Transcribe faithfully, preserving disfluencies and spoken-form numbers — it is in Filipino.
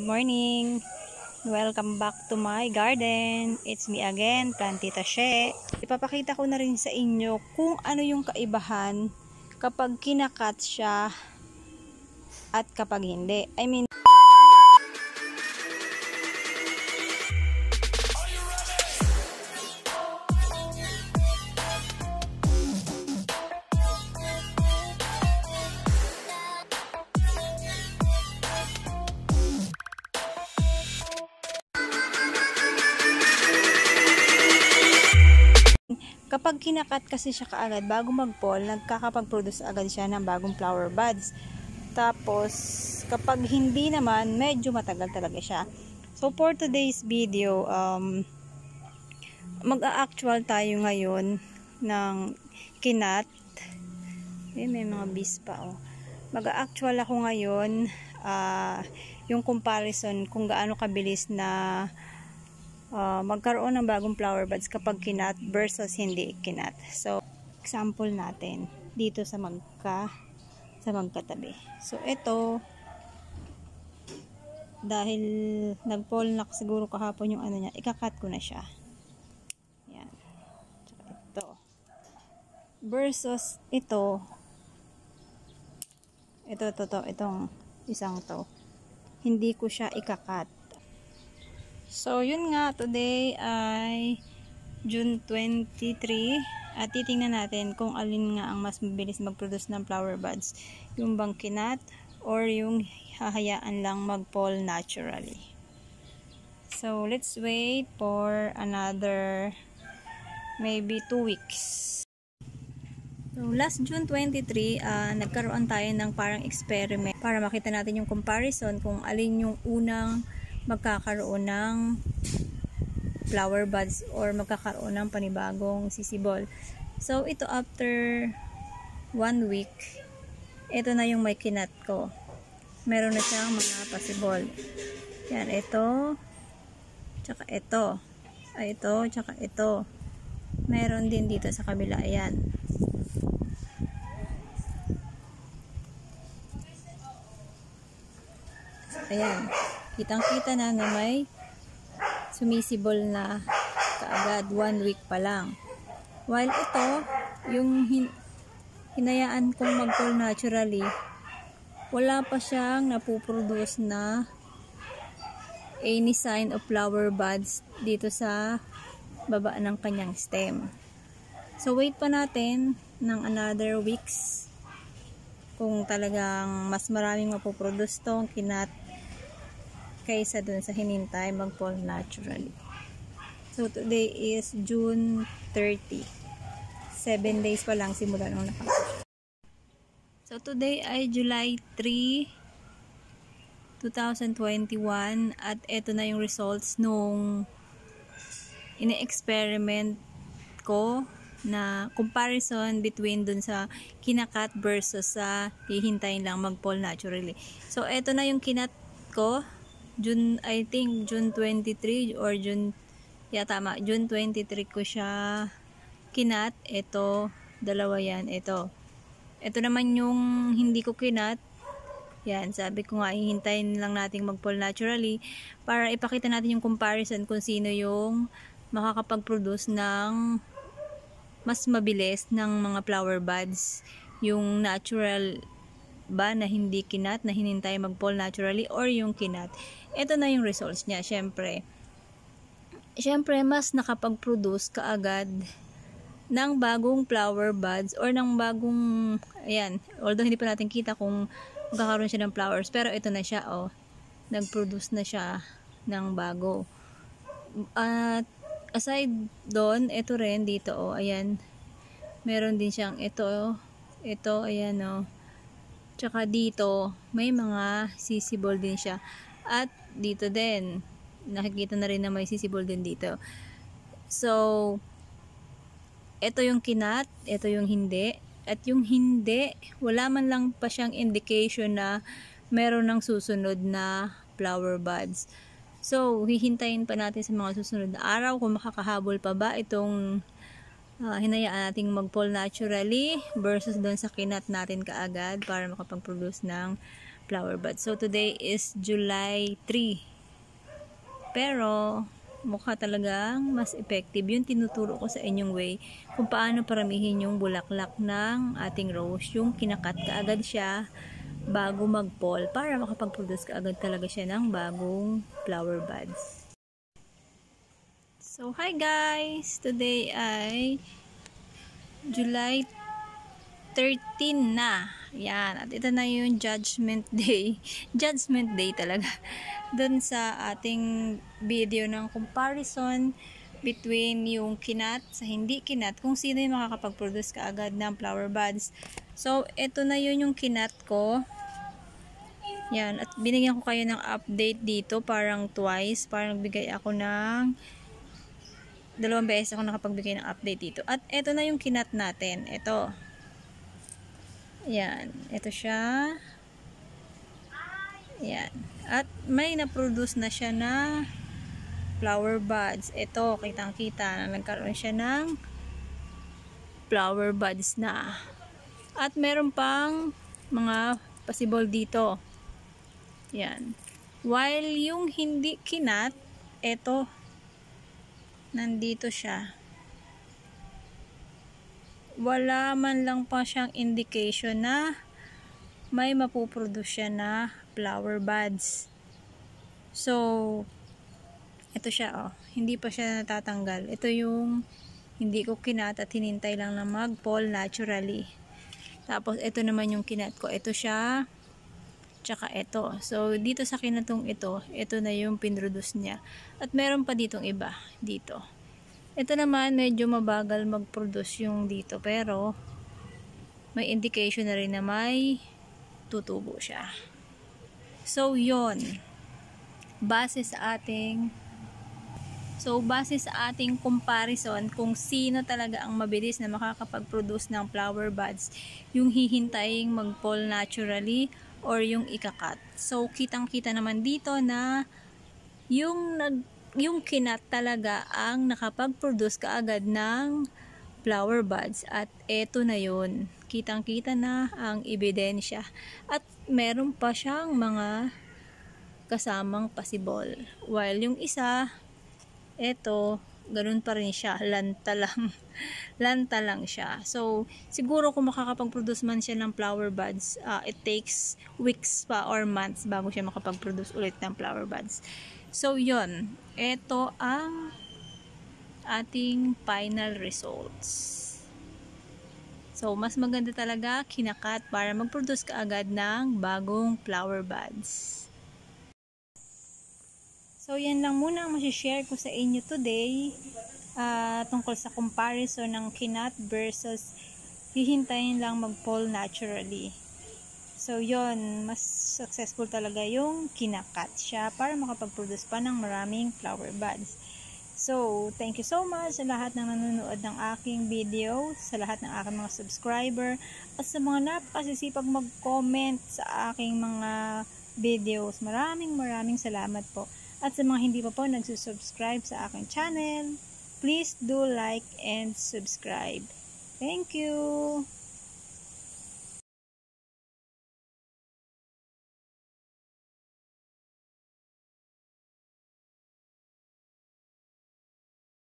Morning! Welcome back to my garden. It's me again, Plantita She. Ipapakita ko na rin sa inyo kung ano yung kaibahan kapag kinakat siya at kapag hindi. I mean, kapag kinakat kasi siya kaagad, bago mag-fall, nagkakapag-produce agad siya ng bagong flower buds. Tapos, kapag hindi naman, medyo matagal talaga siya. So, for today's video, um, mag-a-actual tayo ngayon ng kinat. Eh, may mga bees pa, oh. Mag-a-actual ako ngayon, uh, yung comparison kung gaano kabilis na Uh, magkaroon ng bagong flower buds kapag kinat versus hindi kinat. So, example natin dito sa magka sa magkatabi. So, ito dahil nag-fall na siguro kahapon yung ano niya, ikakat ko na siya. Yan. Tsaka ito. Versus ito. Ito, ito, ito, itong isang to. Hindi ko siya ikakat. So, yun nga, today ay June twenty-three at titingnan natin kung alin nga ang mas mabilis mag-produce ng flower buds. Yung bang kinat or yung hahayaan lang mag-fall naturally. So, let's wait for another maybe two weeks. So, last June twenty-three, uh, nagkaroon tayo ng parang experiment para makita natin yung comparison kung alin yung unang magkakaroon ng flower buds or magkakaroon ng panibagong sisibol. So, ito after one week, ito na yung may kinat ko. Meron na siyang mga pasibol. Yan, ito, tsaka ito. Ay, ito, tsaka ito. Meron din dito sa kabila. Ayan. Ayan. Kitang-kita na na may sumisibol na kaagad, one week pa lang. While ito, yung hin hinayaan kong mag-fall naturally, wala pa siyang napuproduce na any sign of flower buds dito sa baba ng kanyang stem. So, wait pa natin ng another weeks kung talagang mas maraming mapuproduce tong kinat kaysa dun sa hinintay mag-fall naturally. So, today is June thirty. seven days pa lang simula nung nakapasok. So, today ay July three, twenty twenty-one at eto na yung results nung ine-experiment ko na comparison between dun sa kinakat versus sa hihintayin lang mag-fall naturally. So, eto na yung kinat ko. June, I think June twenty-three or June, yeah tama, June twenty-three ko siya kinat. Ito, dalawa yan, ito. Ito naman yung hindi ko kinat. Yan, sabi ko nga, hihintayin lang natin mag-fall naturally para ipakita natin yung comparison kung sino yung makakapag-produce ng mas mabilis ng mga flower buds. Yung natural ba na hindi kinat, na hinintay mag-fall naturally, or yung kinat. Ito na yung results niya. Syempre, syempre mas nakapag-produce kaagad ng bagong flower buds or ng bagong, ayan, although hindi pa natin kita kung magkakaroon siya ng flowers, pero ito na siya, oh, nag-produce na siya ng bago. At aside doon, ito rin dito, oh, ayan, meron din siyang ito, oh, ito, ayan, oh, tsaka dito, may mga sisibol din siya. At dito din, nakikita na rin na may sisibol din dito. So, ito yung kinat, ito yung hindi. At yung hindi, wala man lang pa siyang indication na meron ng susunod na flower buds. So, hihintayin pa natin sa mga susunod na araw kung makakahabol pa ba itong uh, hinayaan nating mag-fall naturally versus doon sa kinat natin kaagad para makapag-produce ng flower buds. So today is July three. Pero mukha talagang mas effective yung tinuturo ko sa inyong way kung paano paramihin yung bulaklak ng ating rose, yung kinakat kaagad siya bago mag-fall para makapag-produce kaagad talaga siya ng bagong flower buds. So hi guys! Today ay July thirteen na. Yan. At ito na yung Judgment Day. Judgment Day talaga. Doon sa ating video ng comparison between yung kinat sa hindi kinat, kung sino yung makakapag-produce kaagad ng flower buds. So, ito na yun yung kinat ko. Yan. At binigyan ko kayo ng update dito, parang twice. Parang bigay ako ng dalawang beses ako nakapagbigay ng update dito. At ito na yung kinat natin. Ito. Yan. Ito siya. Yan. At may na-produce na siya na flower buds. Ito, kitang-kita na nagkaroon siya ng flower buds na. At meron pang mga possible dito. Yan. While yung hindi kinat, ito, nandito siya. Wala man lang pa siyang indication na may mapuproduce siya na flower buds. So, ito siya, oh. Hindi pa siya natatanggal. Ito yung hindi ko kinat at hinintay lang na mag-fall naturally. Tapos, ito naman yung kinat ko. Ito siya, tsaka ito. So, dito sa kinatong ito, ito na yung pinroduce niya. At meron pa ditong iba, dito. Ito naman, medyo mabagal mag-produce yung dito. Pero, may indication na rin na may tutubo siya. So, yon. Base sa ating So, base sa ating comparison kung sino talaga ang mabilis na makakapag-produce ng flower buds, yung hihintayin mag-fall naturally or yung ikakat. So, kitang-kita naman dito na yung nag yung kinat talaga ang nakapag-produce kaagad ng flower buds at eto na yun. Kitang-kita na ang ebidensya. At meron pa siyang mga kasamang possible. While yung isa, eto, ganun pa rin siya. Lanta lang. Lanta lang siya. So, siguro kung makakapag-produce man siya ng flower buds, uh, it takes weeks pa or months bago siya makapag-produce ulit ng flower buds. So, yun. Ito ang ating final results. So, mas maganda talaga kinakat para mag-produce ka agad ng bagong flower buds. So, yan lang muna ang masishare ko sa inyo today uh, tungkol sa comparison ng kinat versus hihintayin lang mag-fall naturally. So, yon, mas successful talaga yung kinakat siya para makapag-produce pa ng maraming flower buds. So, thank you so much sa lahat ng nanonood ng aking video, sa lahat ng aking mga subscriber, at sa mga napakasisipag mag-comment sa aking mga videos. Maraming maraming salamat po. At sa mga hindi pa po nagsusubscribe sa aking channel, please do like and subscribe. Thank you!